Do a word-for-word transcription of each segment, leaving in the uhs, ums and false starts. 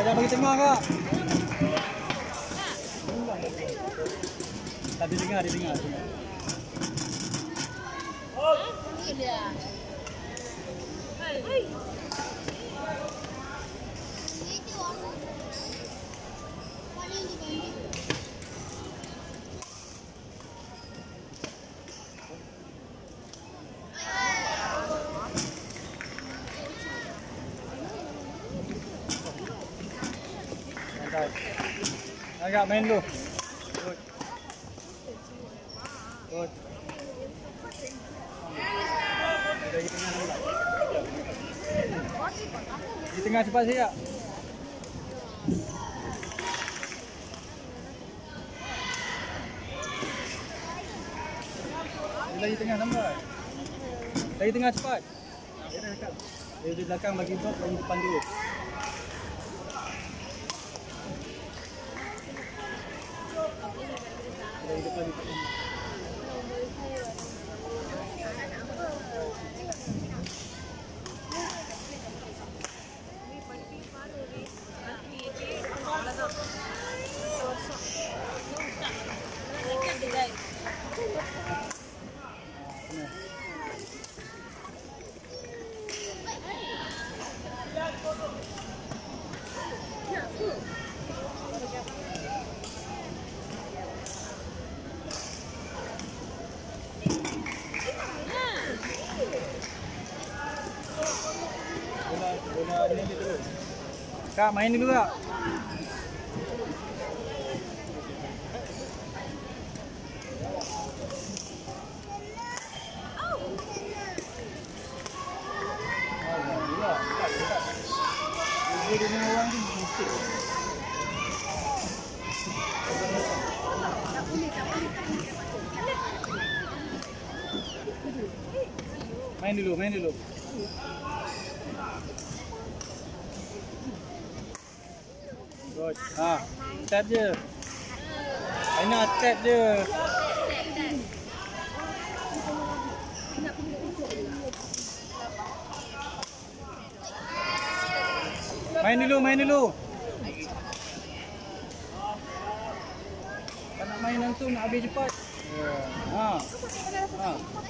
Jangan bagi tengah kak. Tak dia dengar, dia dengar. Oh, dia. Hai. Agak main dulu. Good. Good. Di tengah cepat siap. Lagi tengah lambat. Lagi tengah cepat. Dia di belakang bagi drop, bagi depan dulu. Dari depan depan. Kak, main dulu kak. Main dulu, main dulu. Good. Ha, tap je. Aina tap je. Main dulu, main dulu. Tak nak main langsung, nak habis cepat. Ha. Ha.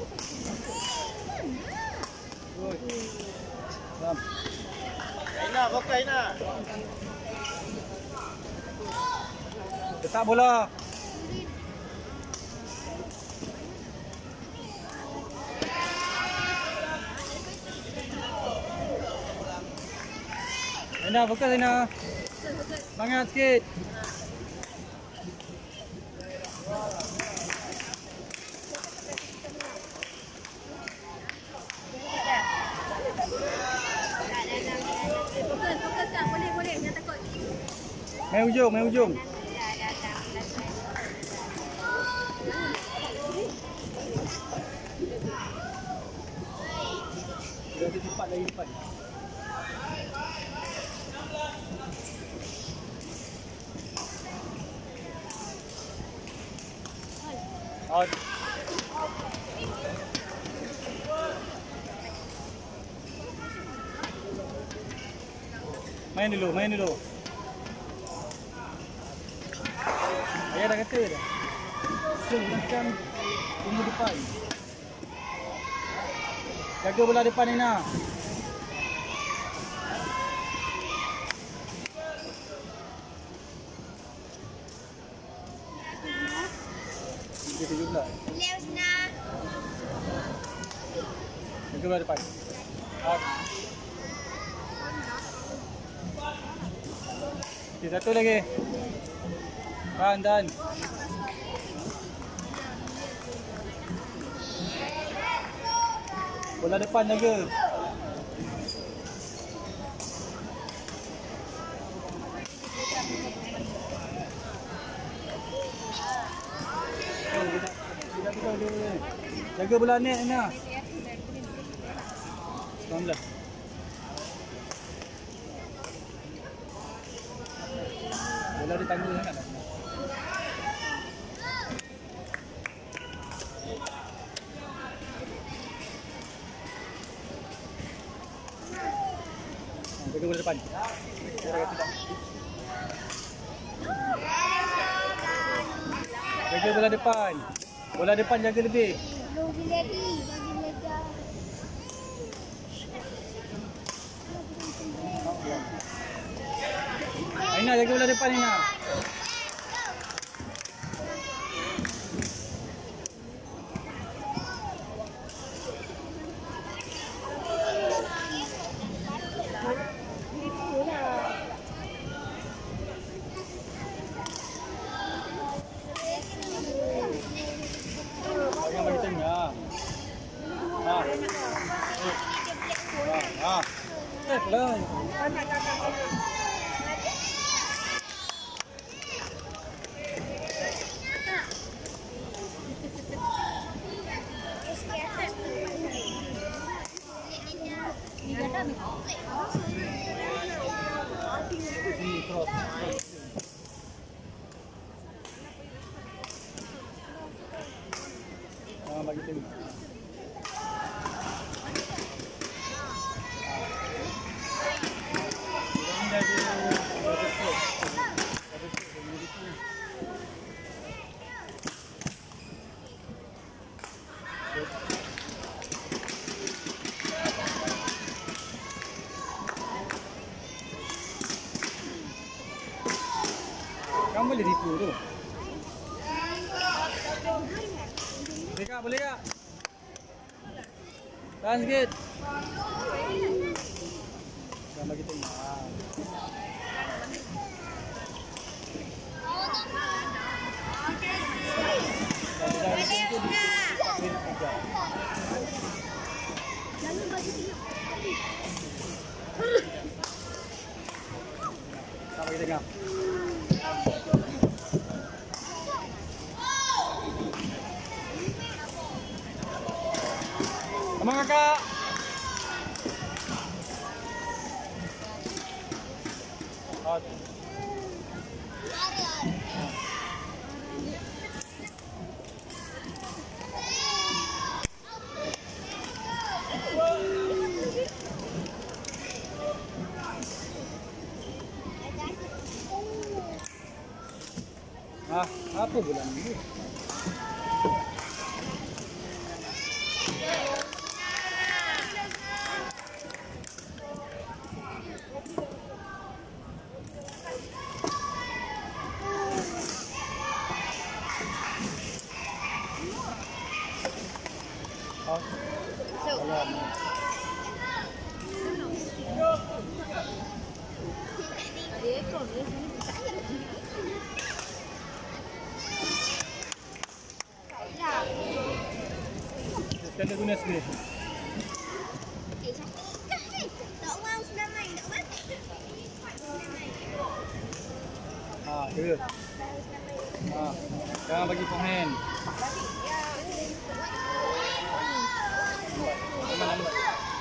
Good. Jom. Aina, fokus Aina. Letak bola. Aina, fokus Aina. Semangat sikit. Fokus, fokus tak? Boleh, boleh. Jangan takut. Main hujung, main hujung. Dia cepat lagi cepat. Out. Main dulu, main dulu. Ayah dah kata dah. Silakan tunggu depan. Jaga bola depan Nina. tujuh belas. Leusna. Jaga bola depan. Out. Okay, satu lagi. Dan dan. Bola depan jaga. Jaga bola net Nina. sembilan belas. Bola dia tangguh sangat. Jaga bola depan. Jaga tidak. Jaga bola depan. Bola depan jaga lebih. Bagi lagi, bagi meja. Aina jaga bola depan Aina. Jangan bagi tengah. Ha. Ha. Ha. Eh, pelan. Sini cross. Jangan bagi tengah. Kamu boleh tipu tu. Boleh kak? Boleh kak? Tahan sikit. Jangan bagi tengah. Tak bagi tengah. Come on, kakak. Out. Ah, apa bulan ini? Out. Alam. Sekali guna sendiri. Eh, cantik ni. Tak orang sudah main, tak orang. Ha, jaga. Ha, jangan bagi forehand. Lambat, lambat.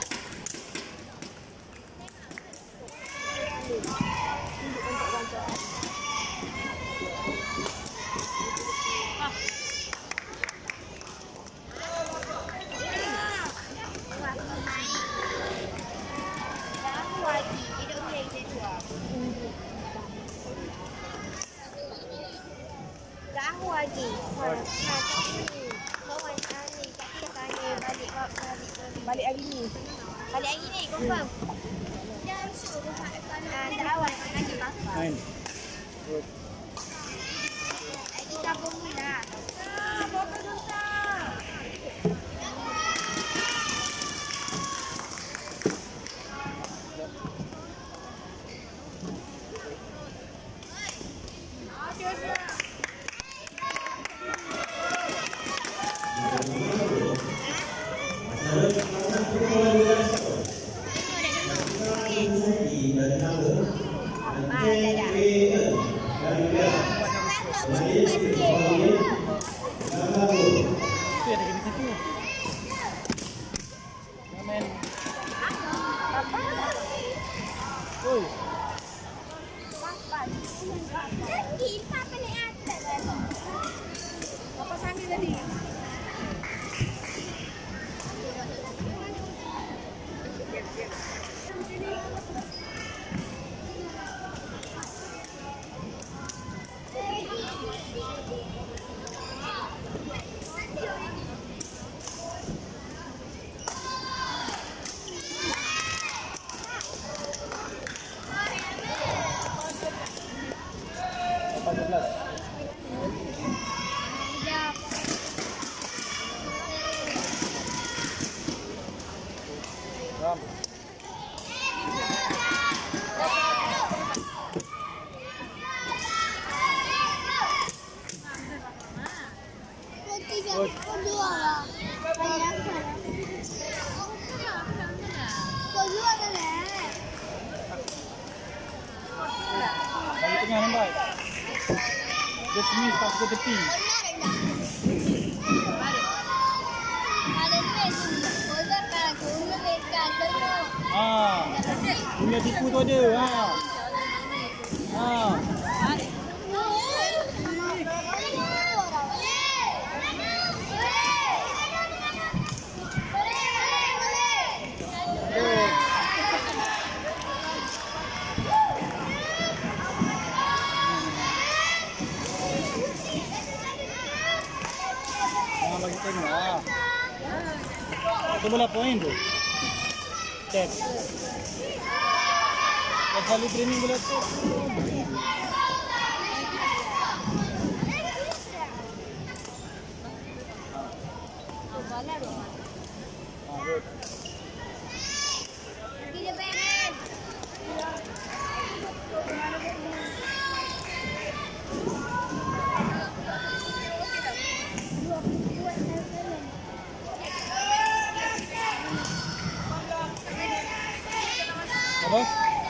Tahu lagi. Ha, tahu ni. Kawan ni, Kak Tia tanya balik balik balik hari ni. Balik hari ni confirm. Dah esok ke Pak Fana. Tak awal lagi papa. Main. Good. Kita pun mula. Ah, bapa dosa. Itu ada di situ. Jangan main. Oi. Papa naik atas. Papa sana tadi. tengah lambat. Dia sini tak ke tepi. Ah. Dunia tipu tu ada. Ha. Ha. Bagi tengok ah. Itu bola poin tu. Tap. Dah selalu training bola tu. Ah, good. Kita pengen. Apa?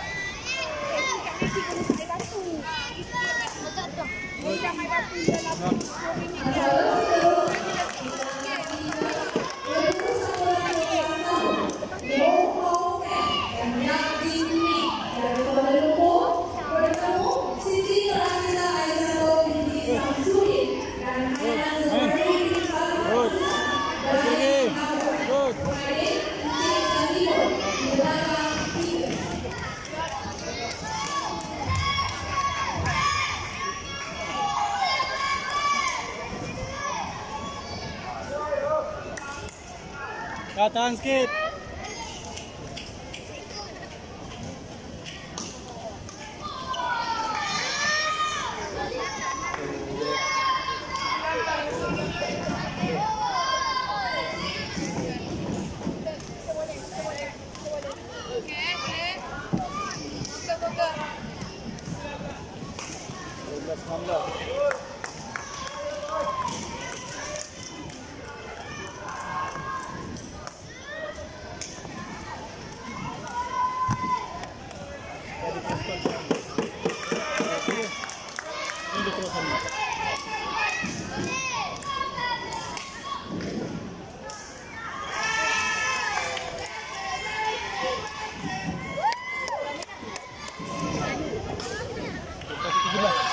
Kau tahan sikit. dua belas enam belas. Ini terus sama. Terus